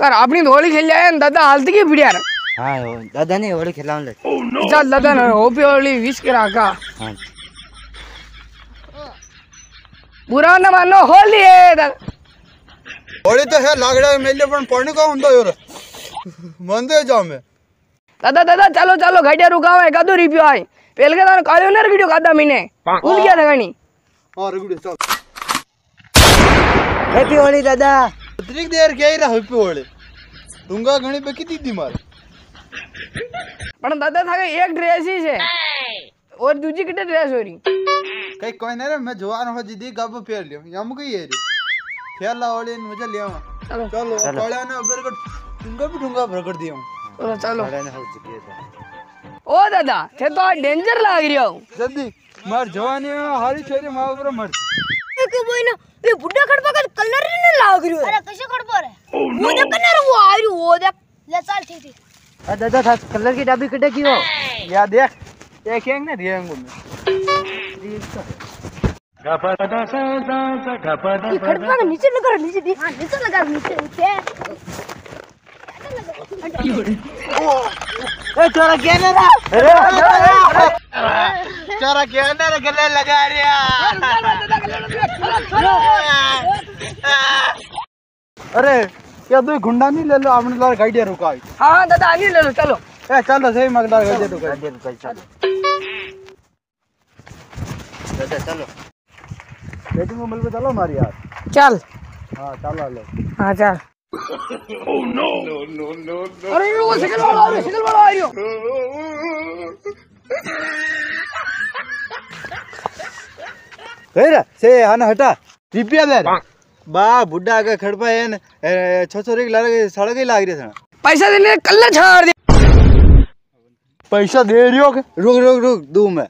कर अपनी होली खेल जाए दादा हालत की बढ़िया। हाँ दादा ने होली खेला ले चल दादा ना होपी होली विश करा का। हाँ बुरा न मानो होली है दादा। होली तो है लागड़ा मेले पण पढ़ने का हुंदो यार मंदे जाओ मैं दादा दादा चलो चलो घटिया रुकाओ है कदू रिपियो आए पहले का काले ने वीडियो खादा महीने भूल गया था गणी। हां रुगड़े चल हैप्पी होली दादा। इतनी देर क्या ही रहा हैप्पी होली दूंगा घणी पे कितनी दी मार पण दादा था एक ड्रेस ही है और दूसरी कितने ड्रेस हो रही कई कोई नहीं रे मैं जवान हो जीदी गब फेर लियो यम की ये रे खेला होली मुझे लिया चलो चलो काले ने अबर को दूंगा भरकर दियो चलो काले ने हो चुकी है ओ दादा थे तो डेंजर लाग रही हो जल्दी मार जवानी हारी छोरी मां ऊपर मर के बोई ना ये बुड्ढा खड़पा का कलर ही नहीं लाग रही है। अरे कैसे खड़पा रे वो देख कलर वो आ रही वो देख ले चल ठीक है दादा था कलर की डाबी कटे की हो या देख एक हैंग ने दिएंगे मैं ये खड़पा के नीचे लगा नीचे देख हां नीचे लगा नीचे नीचे ए तोरा क्या ना चोरा क्या ना गले लगा रिया अरे क्या तू गुंडा नहीं ले लो आपने लार गाड़ी रुका हाँ दादा आगे ले लो चलो ए चलो सही मगदार गाड़ी रुका चलो दादा चलो बेटिंग को मिल के चलो मारी यार चल हां चलो ले हाँ चल ओह नो नो नो अरे वो साइकिल वाला आ रही हो हेरा से आना हटा रिपिया दे बा बुड्ढा के खड़पा है छोरी के सड़क ही लाग रही है पैसा देने कल्ला छाड़ दे पैसा दे रही हो के रुक रुक रुक दू मैं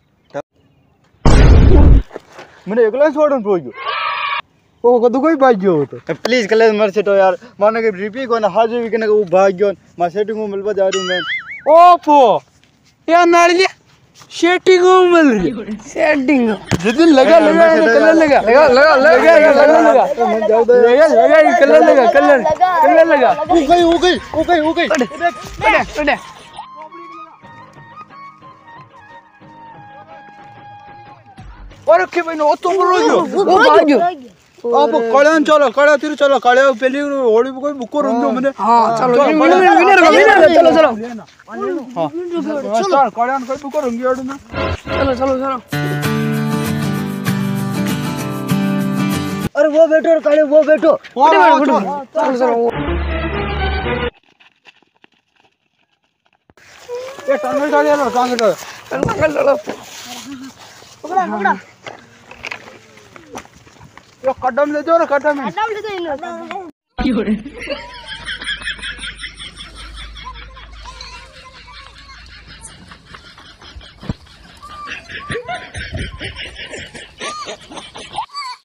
मैंने एकला छोड़न पोयो ओ कदू कोई भाग गयो तो प्लीज कल मर सेटो यार माने के रिपी को ना हाजर भी के वो भाग गयो मा सेटिंग को मिलबा जा रही मैं ओपो या नाली सेटिंग को मिल रही सेटिंग जिदिन लगा कलर लगा मैं जाओ लगा कलर लगा हो गई अरे और के भाई नो तुम रोयो वो भाग्यो अब कल्याण चलो कड़ा तिर चलो कड़े पहले होली कोई बुको रंगो मैंने हां चलो विनर चलो हां चल कल्याण कोई बुको रंगी आडू में चलो अरे वो बैठो काले वो बैठो चलो ये टांगे डाल लो टांगे लो पकड़ा यो कदम ले जाओ ना कदम ले दो